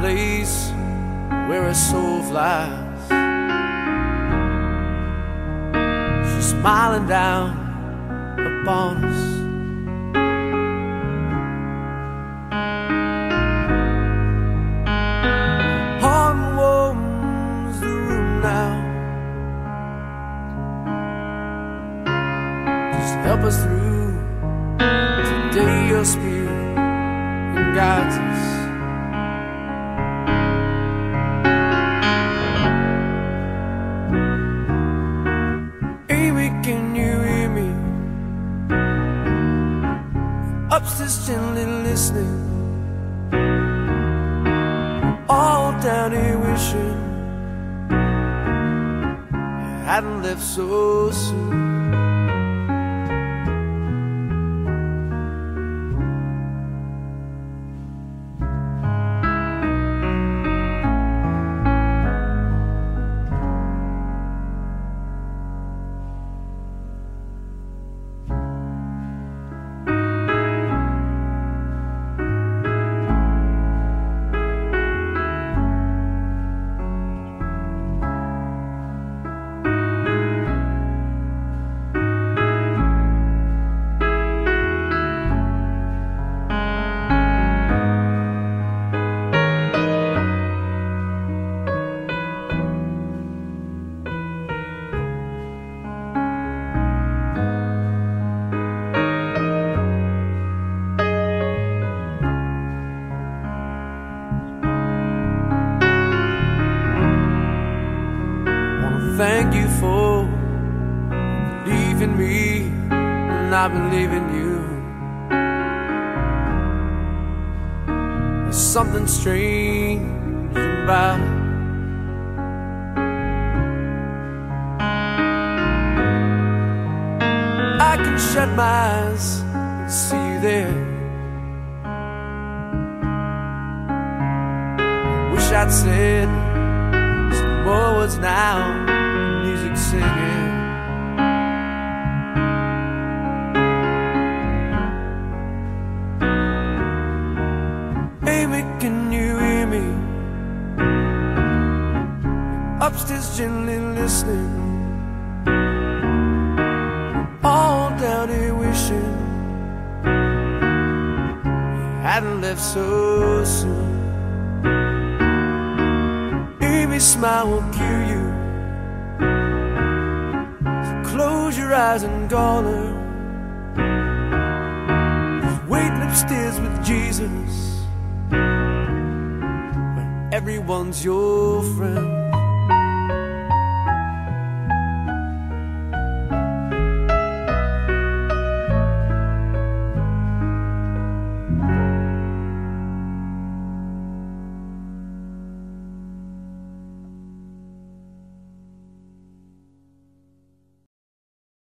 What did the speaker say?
place where a soul flies. She's smiling down upon us. Heart warms the room now. Just help us through today. Your spirit guides us. Amy, can you hear me? Upstairs gently listening, all down here wishing you hadn't left so soon. Thank you for believing me, and I believe in you. There's something strange about it. I can shut my eyes and see you there. Wish I'd said some more words now. Music singing, Amy, can you hear me? Upstairs gently listening, all down here wishing you hadn't left so soon. Amy's smile will cure you. Close your eyes and call her. Just waiting upstairs with Jesus, where everyone's your friend.